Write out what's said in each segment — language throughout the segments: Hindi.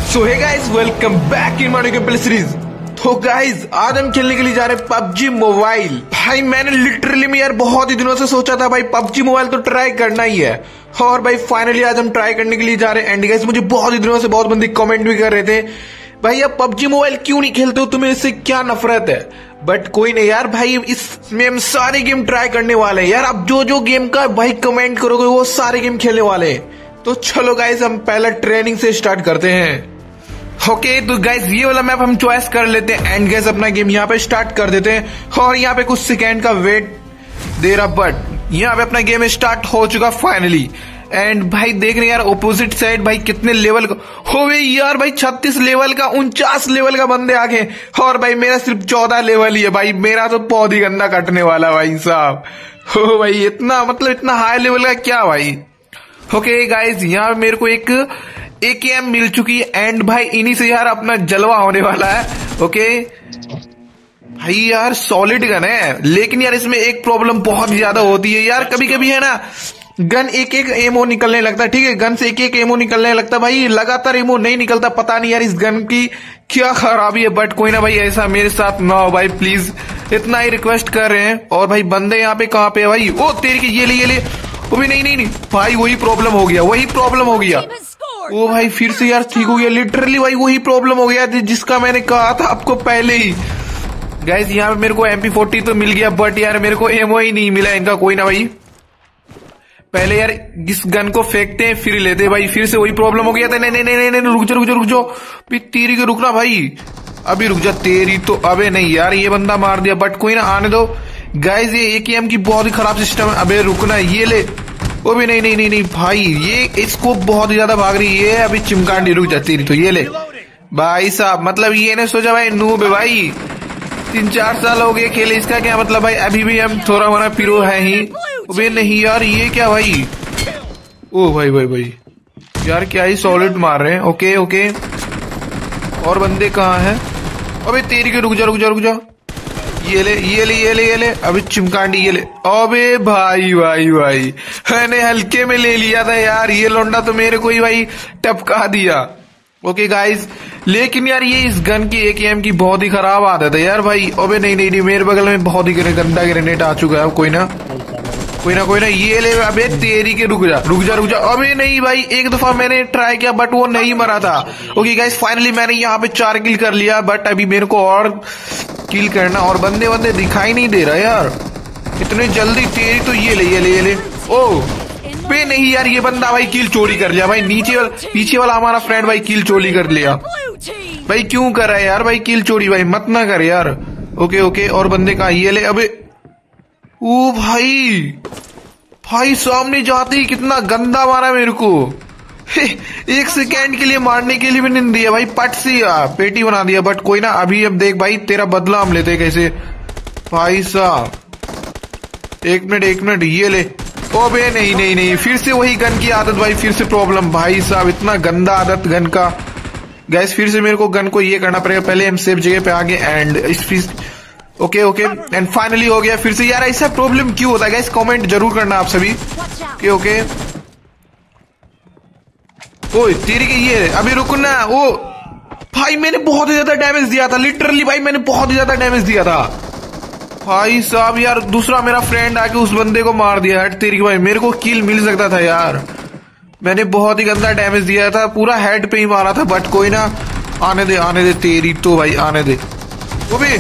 So hey guys, welcome back in my game series. तो गाइस, आज हम खेलने के लिए जा रहे हैं पबजी मोबाइल। भाई मैंने लिटरली में यार बहुत ही दिनों से सोचा था भाई पबजी मोबाइल तो ट्राई करना ही है। और भाई फाइनली आज हम ट्राई करने के लिए जा रहे हैं। एंड गाइस, मुझे बहुत ही दिनों से बहुत बंदे कमेंट भी कर रहे थे, भाई आप पबजी मोबाइल क्यों नहीं खेलते हो, तुम्हें इससे क्या नफरत है। बट कोई नहीं यार, भाई इसमें हम सारे गेम ट्राई करने वाले हैं यार। अब जो जो गेम का भाई कमेंट करोगे वो सारे गेम खेलने वाले हैं। तो चलो गाइस, हम पहला ट्रेनिंग से स्टार्ट करते हैं। ओके तो गाइस, ये वाला मैप हम चॉइस कर लेते हैं। एंड गाइस, अपना गेम यहाँ पे स्टार्ट कर देते हैं। और यहाँ पे कुछ सेकेंड का वेट दे रहा, बट यहाँ पे अपना गेम स्टार्ट हो चुका फाइनली। एंड भाई देख रहे हैं यार, ऑपोजिट साइड भाई कितने लेवल का हो गए यार। भाई 36 लेवल का 49 लेवल का बंदे आ गए। और भाई मेरा सिर्फ 14 लेवल ही है। भाई मेरा तो बहुत ही गंदा कटने वाला भाई साहब। हो भाई इतना मतलब इतना हाई लेवल का क्या भाई। ओके गाइज, यहाँ मेरे को एक AKM मिल चुकी है। एंड भाई इन्हीं से यार अपना जलवा होने वाला है। ओके भाई यार सॉलिड गन है, लेकिन यार इसमें एक प्रॉब्लम बहुत ज्यादा होती है यार। कभी कभी है ना, गन एक एक एमओ निकलने लगता है। ठीक है, गन से एक एक एमओ निकलने लगता है। भाई लगातार एमओ नहीं निकलता, पता नहीं यार इस गन की क्या खराबी है। बट कोई ना भाई, ऐसा मेरे साथ ना हो भाई प्लीज, इतना ही रिक्वेस्ट कर रहे हैं। और भाई बंदे यहाँ पे कहाँ पे है भाई। ओ तेरे की ये ले वो भी नहीं भाई, वही प्रॉब्लम हो गया। वो भाई फिर से यार ठीक हो गया। लिटरली भाई वही प्रॉब्लम हो गया जिसका मैंने कहा था आपको पहले ही। गाइस यहाँ पे मेरे को MP40 तो मिल गया, बट यार मेरे को एमओ ही नहीं मिला इनका। कोई ना भाई, पहले यार इस गन को फेंकते हैं फिर लेते हैं। भाई फिर से वही प्रॉब्लम हो गया था। नहीं रुक जाओ तेरी के रुकना भाई, अभी रुक जा तेरी तो। अबे नहीं यार, ये बंदा मार दिया, बट कोई ना आने दो। गाइस ये AKM की बहुत ही खराब सिस्टम है। अबे रुकना, ये ले। वो भी नहीं भाई, ये इसको बहुत ही ज्यादा भाग रही है। अभी चिमकांडी रुक जाती रही तो ये ले भाई साहब। मतलब ये ने सोचा भाई नूब है भाई, 3-4 साल हो गए खेले, इसका क्या मतलब भाई। अभी भी हम थोड़ा मोड़ा पिरो है ही। अबे नहीं यार, ये क्या भाई। ओ भाई यार क्या ही सॉलिड मार रहे हैं। ओके और बंदे कहाँ हैं। अबे तेरी के रुक जा। ये ले। अभी चिमकांडी ये ले। अबे भाई मैंने हल्के में ले लिया था यार। ये लौंडा तो मेरे को ही भाई टपका दिया। ओके गाइस, लेकिन यार ये इस गन की AKM की बहुत ही खराब आदत है यार भाई। अबे नहीं मेरे बगल में बहुत ही गंदा ग्रेनेड आ चुका है। कोई ना ये ले। अबे तेरी के रुक जा। अबे नहीं भाई, एक दफा मैंने ट्राई किया बट वो नहीं मरा था। ओके गाइस, फाइनली मैंने यहाँ पे 4 किल कर लिया, बट अभी मेरे को और किल करना। और बंदे दिखाई नहीं दे रहा यार इतने जल्दी। तेरी तो ये ले। ओ बे नहीं यार, ये बंदा भाई किल चोरी कर लिया भाई। पीछे वाला हमारा फ्रेंड भाई किल चोरी कर लिया। भाई क्यों कर रहा है यार भाई किल चोरी, भाई मत ना कर यार। ओके और बंदे का ये ले। अबे ओ भाई सामने जाते ही कितना गंदा मारा मेरे को। 1 सेकेंड के लिए मारने के लिए भी नहीं दिया भाई, पट सी पेटी बना दिया। बट कोई ना, अभी अब देख भाई तेरा बदला हम लेते कैसे भाई साहब। एक मिनट ये ले। ओबे नहीं फिर से वही गन की आदत भाई, फिर से प्रॉब्लम भाई साहब। इतना गंदा आदत गन का। गैस फिर से मेरे को गन को ये करना पड़ेगा। पहले हम सेफ जगह पे आगे। एंड ओके एंड फाइनली हो गया फिर से। यार ऐसा प्रॉब्लम क्यों होता है गाइस, कमेंट जरूर करना आप सभी। ओके ओए तेरी के ये। अभी रुकना। ओ भाई मैंने बहुत ही ज्यादा डैमेज दिया था। लिटरली भाई मैंने बहुत ही ज्यादा डैमेज दिया था भाई साहब। यार दूसरा मेरा फ्रेंड आके उस बंदे को मार दिया। हट तेरी भाई, मेरे को किल मिल सकता था यार। मैंने बहुत ही गंदा डैमेज दिया था, पूरा हेड पे ही मारा था। बट कोई ना, आने दे तेरी तो भाई, आने दे। वो भी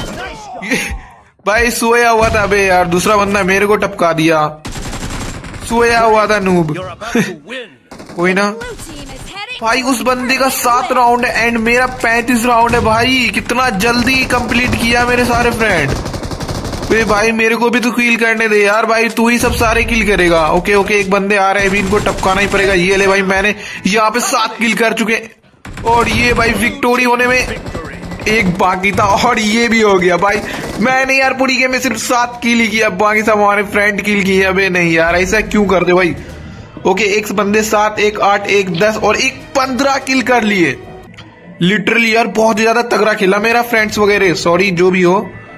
भाई सोया हुआ था। बे यार दूसरा बंदा मेरे को टपका दिया, सोया हुआ था नूब। कोई ना भाई, उस बंदे का 7 राउंड है एंड मेरा 35 राउंड है भाई। कितना जल्दी कंप्लीट किया मेरे सारे फ्रेंड। भाई मेरे को भी तो किल करने दे यार भाई, तू ही सब सारे किल करेगा। ओके एक बंदे आ रहे हैं, अभी इनको टपकाना ही पड़ेगा। ये ले भाई, मैंने यहाँ पे 7 किल कर चुके। और ये भाई विक्टोरी होने में एक बाकी था, और ये भी हो गया भाई। मैंने यार पूरी गेम में सिर्फ 7 किल ही किया, बाकी सब हमारे फ्रेंड किल किए। अबे नहीं यार, ऐसा क्यों करते भाई। ओके एक बंदे 7, एक 8, एक 10 और एक 15 किल कर लिए। लिटरली यार बहुत ज्यादा तगड़ा खेला मेरा फ्रेंड्स वगैरह, सॉरी जो भी हो।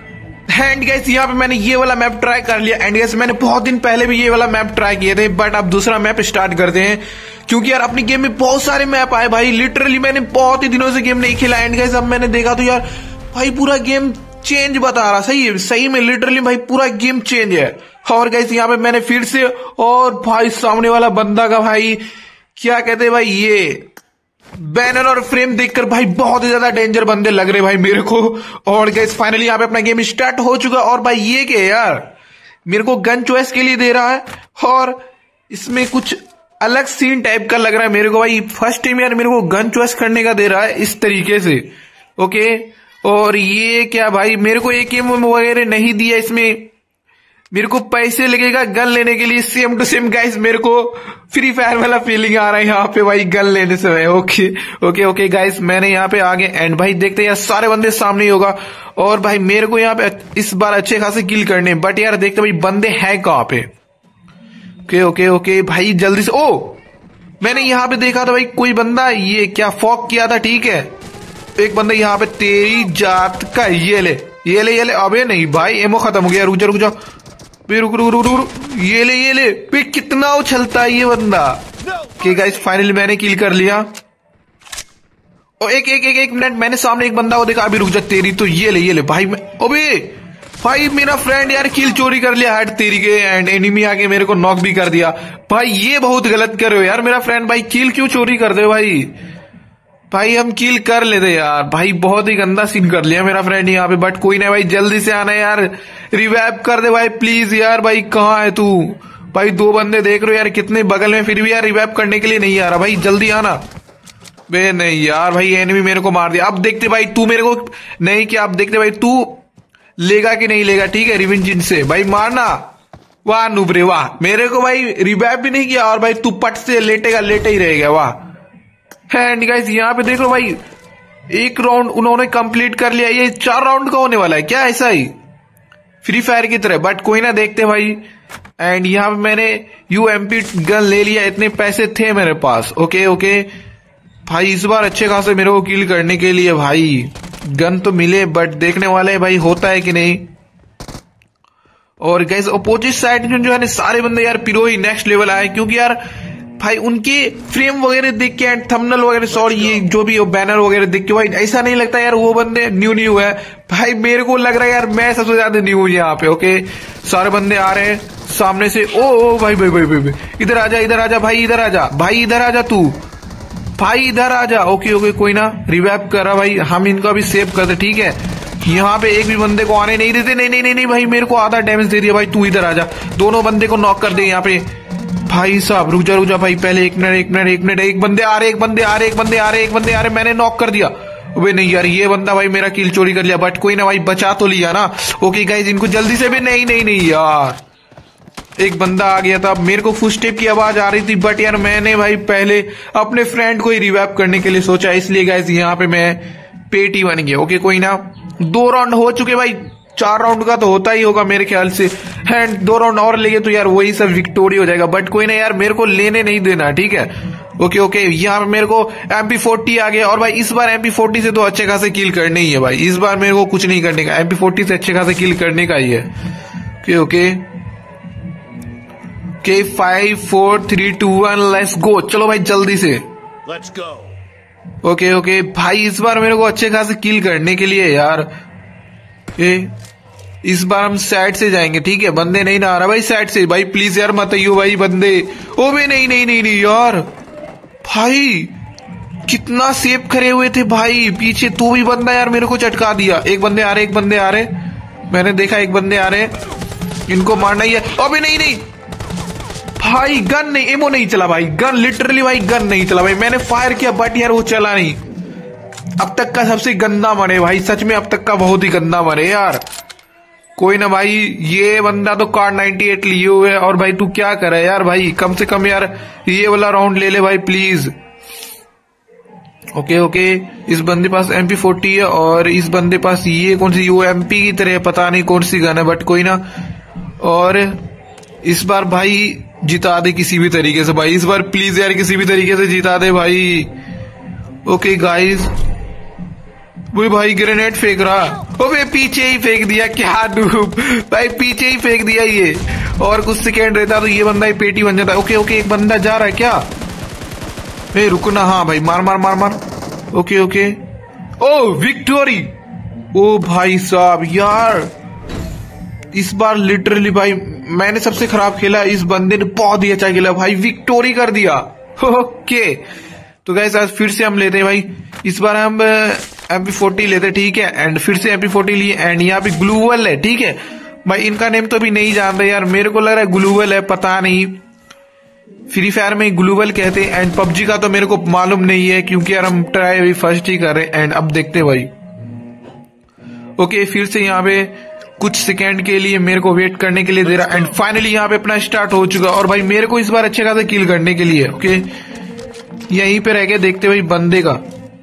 एंड गाइस यहाँ पे मैंने ये वाला मैप ट्राई कर लिया। एंड गाइस मैंने बहुत दिन पहले भी ये वाला मैप ट्राई किए थे, बट अब दूसरा मैप स्टार्ट करते हैं क्योंकि यार अपनी गेम में बहुत सारे मैप आए भाई। लिटरली मैंने बहुत ही दिनों से गेम नहीं खेला। एंड गाइस अब मैंने देखा तो यार भाई पूरा गेम चेंज बता रहा। सही है, सही में लिटरली भाई पूरा गेम चेंज है। और गाइस यहाँ पे मैंने फिर से, और भाई सामने वाला बंदा का भाई क्या कहते हैं भाई, ये बैनर और फ्रेम देखकर भाई बहुत ही ज्यादा डेंजर बंदे लग रहे भाई मेरे को। और गाइस फाइनली यहाँ पे अपना गेम स्टार्ट हो चुका। और भाई ये क्या यार, मेरे को गन चॉइस के लिए दे रहा है और इसमें कुछ अलग सीन टाइप का लग रहा है मेरे को भाई। फर्स्ट टाइम यार मेरे को गन चॉइस करने का दे रहा है इस तरीके से। ओके, और ये क्या भाई, मेरे को एकेएम वगैरह नहीं दिया इसमें, मेरे को पैसे लगेगा गन लेने के लिए। सेम टू सेम गाइस मेरे को फ्री फायर वाला फीलिंग आ रहा है यहाँ पे भाई गन लेने से भाई। ओके ओके ओके गाइस मैंने यहाँ पे आगे एंड भाई देखते यार सारे बंदे सामने ही होगा। और भाई मेरे को यहाँ पे इस बार अच्छे खासे किल करने, बट यार देखते भाई बंदे हैं कहाँ पे। ओके ओके ओके भाई जल्दी से, ओ मैंने यहाँ पे देखा था भाई कोई बंदा ये क्या फॉक किया था। ठीक है, एक बंदा यहाँ पे, तेरी जात का, ये ले ये ले ये ले। अबे नहीं भाई एमो खत्म हो गया, रुक जा रुक जा, रुक रुक रुक रुक, ये ले पे कितना उछलता है ये बंदा। ओके गाइस फाइनली मैंने किल कर लिया। और एक मिनट, मैंने सामने एक बंदा को देखा। अभी रुक जा, तेरी तो ये ले भाई। अबे भाई मेरा फ्रेंड यार किल चोरी कर लिया, हट तेरी के। एंड एनिमी आके मेरे को नॉक भी कर दिया भाई। ये बहुत गलत कर रहे हो यार मेरा फ्रेंड भाई, किल क्यों चोरी कर दे भाई। भाई हम किल कर लेते यार भाई, बहुत ही गंदा सीन कर लिया मेरा फ्रेंड यहाँ पे। बट कोई नहीं भाई, जल्दी से आना यार, रिवाइव कर दे भाई प्लीज यार। भाई कहाँ है तू भाई, दो बंदे देख रहे हो यार कितने बगल में, फिर भी यार रिवाइव करने के लिए नहीं आ रहा भाई, जल्दी आना। बे नहीं यार भाई एनिमी मेरे को मार दिया। अब देखते भाई तू मेरे को नहीं किया, अब देखते भाई तू लेगा कि नहीं लेगा। ठीक है रिवेंज से भाई मारना। वाह नुबरे वाह, मेरे को भाई रिवाइव भी नहीं किया और भाई तू पट से लेटेगा, लेटे ही रहेगा। वाह। एंड गाइस यहाँ पे देख लो भाई, एक राउंड उन्होंने कंप्लीट कर लिया। ये 4 राउंड का होने वाला है क्या, ऐसा ही फ्री फायर की तरह, बट कोई ना देखते भाई। एंड यहाँ पे मैंने यूएमपी गन ले लिया, इतने पैसे थे मेरे पास। ओके ओके भाई इस बार अच्छे खासे मेरे को किल करने के लिए भाई गन तो मिले, बट देखने वाले भाई होता है कि नहीं। और गाइस अपोजिट साइड में जो है ना सारे बंदे यार पिरो ही नेक्स्ट लेवल आए, क्योंकि यार भाई उनके फ्रेम वगैरह देख के एंड थंबनेल वगैरह, सॉरी ये जो भी बैनर वगैरह देख के भाई ऐसा नहीं लगता यार वो बंदे न्यू है भाई। मेरे को लग रहा है यार मैं सबसे ज्यादा न्यू हूं यहाँ पे। ओके सारे बंदे आ रहे हैं सामने से। ओ भाई भाई भाई भाई इधर आजा, इधर आजा भाई, इधर आजा भाई, इधर आजा तू भाई, इधर आजा। ओके ओके कोई ना, रिवाइव कर रहा भाई, हम इनका भी सेव करते। ठीक है यहाँ पे एक भी बंदे को आने नहीं देते। नहीं नहीं नहीं नहीं भाई मेरे को आधा डैमेज दे दिया भाई, तू इधर आजा, दोनों बंदे को नॉक कर दे यहाँ पे भाई साहब। रुक जा भाई पहले, एक मिनट, एक बंदे आ रहे, एक बंदे आ रहे, मैंने नॉक कर दिया। वे नहीं यार ये बंदा भाई मेरा किल चोरी कर लिया, बट कोई ना भाई बचा तो लिया ना। ओके गाइस इनको जल्दी से भी, नहीं यार एक बंदा आ गया था, मेरे को फुटस्टेप की आवाज आ रही थी, बट यार मैंने भाई पहले अपने फ्रेंड को ही रिवाइव करने के लिए सोचा, इसलिए गाइस यहाँ पे मैं पेटी बन गया। ओके कोई ना, 2 राउंड हो चुके भाई, 4 राउंड का तो होता ही होगा मेरे ख्याल से। एंड 2 राउंड और लेंगे तो यार वही सब विक्टोरी हो जाएगा, बट कोई ना यार मेरे को लेने नहीं देना। ठीक है ओके ओके यहाँ पे मेरे को MP40 आ गया, और भाई इस बार MP40 से तो अच्छे खासे किल करने ही है भाई। इस बार मेरे को कुछ नहीं करने का, MP40 से अच्छे खासे किल करने का ही है। Okay okay 5 4 3 2 1 let's go. चलो भाई जल्दी से, लेट्स गो। ओके ओके भाई इस बार मेरे को अच्छे खासे किल करने के लिए यार, इस बार हम साइड से जाएंगे। ठीक है बंदे नहीं ना आ रहा भाई साइड से, भाई प्लीज यार मत आइयो भाई बंदे। ओ भाई नहीं यार भाई कितना सेफ खड़े हुए थे भाई पीछे, तो भी बंदा यार मेरे को चटका दिया। एक बंदे आ रहे, मैंने देखा एक बंदे आ रहे, इनको मारना ही है। अबे नहीं भाई गन नहीं, एमो नहीं चला भाई, गन लिटरली भाई गन नहीं चला भाई। मैंने फायर किया बट यार वो चला नहीं। अब तक का सबसे गंदा मरे भाई, सच में अब तक का बहुत ही गंदा मरे यार। कोई ना भाई, ये बंदा तो कार 98 लिए हुए है, और भाई तू क्या कर रहा है यार भाई, कम से कम यार ये वाला राउंड ले ले भाई प्लीज। ओके ओके इस बंदे पास MP40 है, और इस बंदे पास ये कौन सी UMP की तरह पता नहीं कौन सी गन है, बट कोई ना। और इस बार भाई जिता दे किसी भी तरीके से भाई, इस बार प्लीज यार किसी भी तरीके से जिता दे भाई। ओके गाइस, वो भाई ग्रेनेड फेंक रहा, अबे पीछे ही फेंक दिया, क्या डूब भाई, पीछे ही फेंक दिया ये। और कुछ सेकेंड रहता तो ये बंदा ही पेटी बन जाता। ओके ओके, एक बंदा जा रहा है क्या? रुकना, हाँ भाई, मार मार मार मार। Okay okay, oh victory. ओ भाई साहब यार, इस बार लिटरली भाई मैंने सबसे खराब खेला, इस बंदे ने बहुत ही अच्छा खेला भाई, विक्टोरी कर दिया। ओके तो गाइस आज फिर से हम लेते हैं भाई, इस बार हम MP40 लेते, ठीक है। एंड फिर से MP40 लिए। एंड यहाँ पे ग्लूवल है, ठीक है भाई, इनका नेम तो अभी नहीं जानते यार, मेरे को लग रहा है ग्लूवल है, पता नहीं। फ्री फायर में ग्लूवल कहते हैं। एंड पबजी का तो मेरे को मालूम नहीं है, क्योंकि यार हम ट्राई अभी फर्स्ट ही कर रहे हैं। एंड अब देखते भाई। ओके फिर से यहाँ पे कुछ सेकंड के लिए मेरे को वेट करने के लिए दे रहा। एंड फाइनली यहाँ पे अपना स्टार्ट हो चुका। और भाई मेरे को इस बार अच्छे खासा किल करने के लिए, ओके यहीं पे रह गए, देखते भाई बंदे का।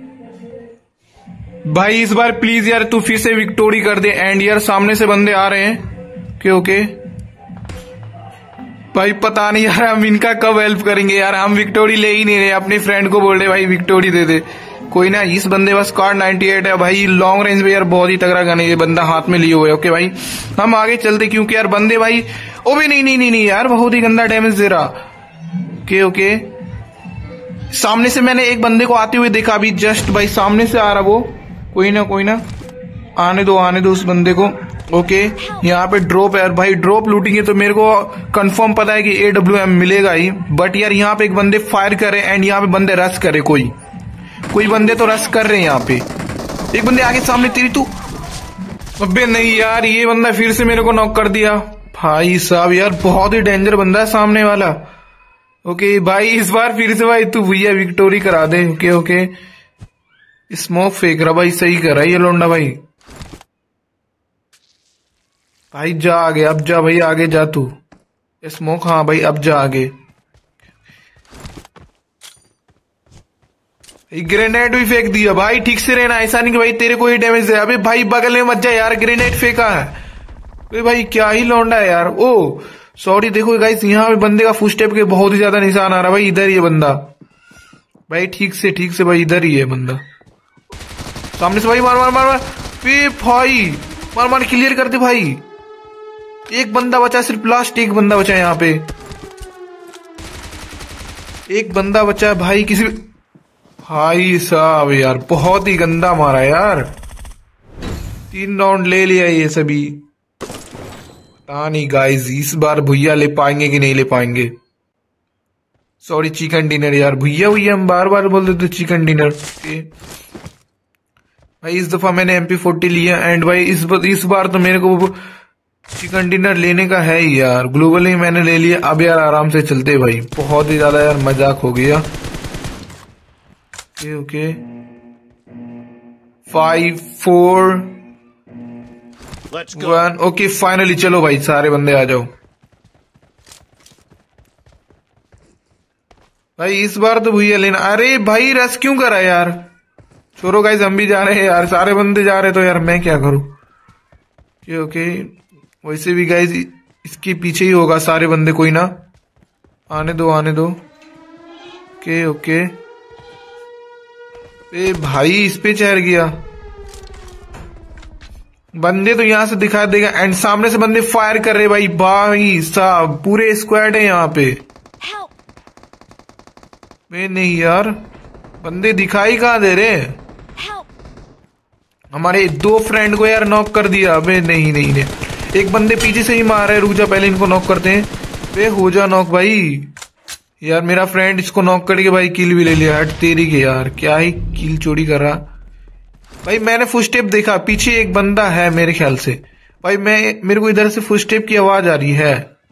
भाई इस बार प्लीज यार तू फिर से विक्टोरी कर दे। एंड यार सामने से बंदे आ रहे हैं। ओके ओके भाई, पता नहीं यार हम इनका कब हेल्प करेंगे यार, हम विक्टोरी ले ही नहीं रहे, अपने फ्रेंड को बोल रहे भाई विक्टोरी दे दे। कोई ना, इस बंदे पास स्क्वाड 98 है भाई, लॉन्ग रेंज में यार बहुत ही तगड़ा गन है ये बंदा हाथ में लिए हुए। ओके भाई हम आगे चलते, क्योंकि यार बंदे भाई, ओ भी नहीं यार, बहुत ही गंदा डैमेज दे रहा। ओके ओके, सामने से मैंने एक बंदे को आते हुए देखा अभी, जस्ट भाई सामने से आ रहा वो। कोई ना आने दो उस बंदे को। ओके यहाँ पे ड्रॉप है यार भाई, ड्रॉप लूटेंगे तो मेरे को कंफर्म पता है कि AWM मिलेगा ही। बट यार यहाँ पे एक बंदे फायर करे, एंड यहाँ पे बंदे रश करे, कोई बंदे तो रश कर रहे हैं यहाँ पे। एक बंदे आगे सामने तेरी तू, अबे नहीं यार, ये बंदा फिर से मेरे को नॉक कर दिया भाई साहब, यार बहुत ही डेंजर बंदा है सामने वाला। ओके भाई इस बार फिर से भाई तू भैया विक्टोरी करा दे। ओके ओके, स्मोक फेंक रहा भाई, सही कर रहा है ये लोंडा भाई जा आगे, अब जा भाई आगे जा तू। स्मोक, हाँ भाई अब जा आगे। ग्रेनेड भी फेंक दिया भाई, ठीक से रहना, ऐसा नहीं कि भाई तेरे को ही डैमेज दे। अबे भाई बगल में मत जा यार, ग्रेनेड फेंका है। अबे भाई क्या ही लौंडा है यार। ओ सॉरी, देखो गाइस यहाँ पे बंदे का फुटस्टेप के बहुत ही ज्यादा निशान आ रहा भाई, इधर ही है बंदा भाई, ठीक से भाई इधर ही है बंदा, सामने से भाई मार मार मार मार। भाई मार मार क्लियर कर दे भाई। एक बंदा बचा, सिर्फ लास्ट एक बंदा बचा यहाँ पे, एक बंदा बचा भाई। किसी भाई साहब यार बहुत ही गंदा मारा यार, 3 राउंड ले लिया ये सभी। पता नहीं गाइस इस बार भुइया ले पाएंगे कि नहीं ले पाएंगे। सॉरी चिकन डिनर यार, भुइया हम बार बार बोल देते चिकन डिनर। भाई इस दफा मैंने MP40 लिया। एंड भाई इस बार तो मेरे को चिकन डिनर लेने का है ही यार, ग्लोबल ही मैंने ले लिया। अब यार आराम से चलते भाई, बहुत ही ज्यादा यार मजाक हो गया। ओके 5 4 1। ओके फाइनली चलो भाई सारे बंदे आ जाओ भाई, इस बार तो भैया लेना। अरे भाई रस क्यों करा यार, छोड़ो गाइस हम भी जा रहे हैं यार, सारे बंदे जा रहे तो यार मैं क्या करूं। ओके वैसे भी गाइस इसके पीछे ही होगा सारे बंदे, कोई ना, आने दो। ओके ए भाई इस पे चढ़ गया, बंदे तो यहां से दिखा देगा। एंड सामने से बंदे फायर कर रहे भाई साहब, पूरे स्क्वाड है यहाँ पे। नहीं यार बंदे दिखाई कहाँ दे रहे, हमारे 2 फ्रेंड को यार नॉक कर दिया। अबे नहीं एक बंदे पीछे से ही मार रहे, रुक जा पहले इनको नॉक करते हैं। बे हो जा नॉक भाई, यार मेरा फ्रेंड इसको नॉक करके भाई किल भी ले लिया। हट तेरी के यार, क्या ही किल चोरी कर रहा भाई। मैंने फुटस्टेप देखा, पीछे एक बंदा है मेरे ख्याल से भाई, मेरे को इधर से फुटस्टेप की आवाज आ रही है।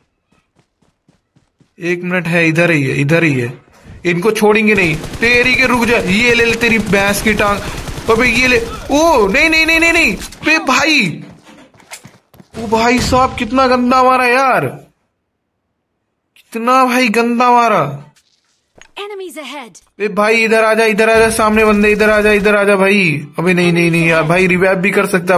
1 मिनट है, इधर ही है, इनको छोड़ेंगे नहीं। तेरी के रुक जा, ये ले तेरी भैंस की टांग। अबे ये ले, ओ नहीं बे भाई, ओ भाई साहब कितना गंदा मारा यार, कितना भाई गंदा मारा। बे भाई इधर आजा, सामने बंदे, इधर आजा भाई। अबे नहीं यार भाई, रिवाइव भी कर सकता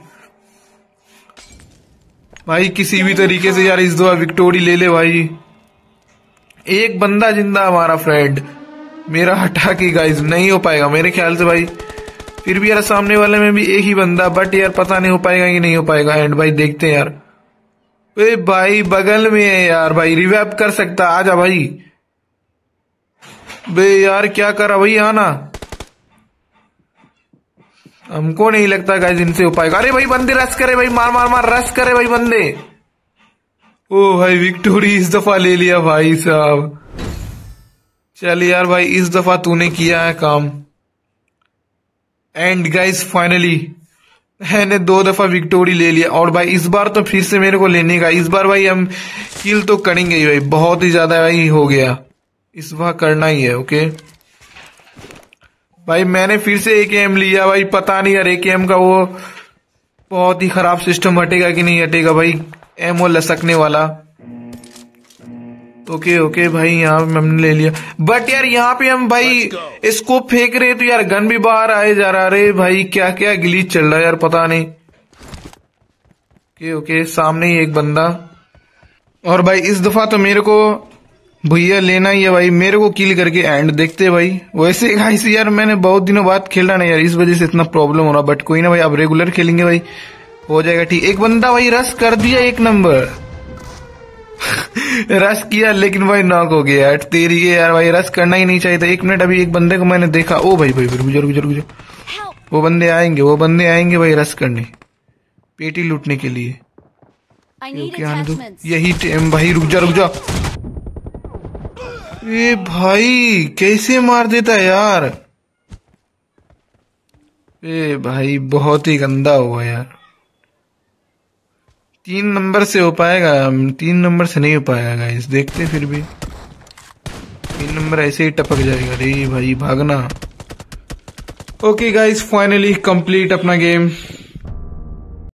भाई किसी भी तरीके से यार इस दो विक्टोरी ले ले भाई। एक बंदा जिंदा हमारा फ्रेंड, मेरा हटा के गाइस नहीं हो पाएगा मेरे ख्याल से भाई। फिर भी यार सामने वाले में भी एक ही बंदा, बट यार पता नहीं हो पाएगा कि नहीं हो पाएगा। एंड भाई देखते हैं यार, ए भाई बगल में है यार, भाई रिवाइव कर सकता, आजा भाई। बे यार क्या करा भाई, आना। हमको नहीं लगता गाइस इनसे हो पाएगा। अरे भाई बंदे रश करे भाई, मार मार मार रश करे भाई बंदे। ओ भाई विक्टोरी इस दफा ले लिया भाई साहब। चल यार भाई इस दफा तूने किया है काम। एंड गाइस फाइनली मैंने 2 दफा विक्टोरी ले लिया। और भाई इस बार तो फिर से मेरे को लेने का, इस बार भाई हम किल तो करेंगे ही भाई, बहुत ही ज्यादा भाई हो गया, इस बार करना ही है। ओके भाई मैंने फिर से AKM लिया भाई, पता नहीं यार AKM का वो बहुत ही खराब सिस्टम हटेगा कि नहीं हटेगा भाई, एमओ लसकने वाला। ओके ओके भाई यहाँ पे हमने ले लिया, बट यार यहाँ पे हम भाई स्कोप फेंक रहे तो यार गन भी बाहर आए जा रहा। रे भाई क्या क्या ग्लिच चल रहा है यार, पता नहीं। ओके ओके सामने ही एक बंदा। और भाई इस दफा तो मेरे को भैया लेना ही है भाई, मेरे को किल करके एंड देखते भाई। वैसे गाइस यार मैंने बहुत दिनों बाद खेला ना यार, इस वजह से इतना प्रॉब्लम हो रहा, बट कोई ना भाई अब रेगुलर खेलेंगे भाई, हो जाएगा ठीक। एक बंदा भाई रश कर दिया 1 नंबर रश किया लेकिन भाई नॉक हो गया यार, तेरी के यार भाई रश करना ही नहीं चाहिए था। 1 मिनट अभी एक बंदे को मैंने देखा, ओ भाई भाई गुजर गुजर गुजर, वो बंदे आएंगे भाई रश करने, पेटी लूटने के लिए। यही टाइम भाई, रुक जा। ए भाई कैसे मार देता है यार, ए भाई बहुत ही गंदा हुआ यार। 3 नंबर से हो पाएगा, 3 नंबर से नहीं हो पाएगा गाइस, देखते फिर भी 3 नंबर ऐसे ही टपक जाएगा। अरे भाई भागना। ओके गाइस फाइनली कंप्लीट अपना गेम।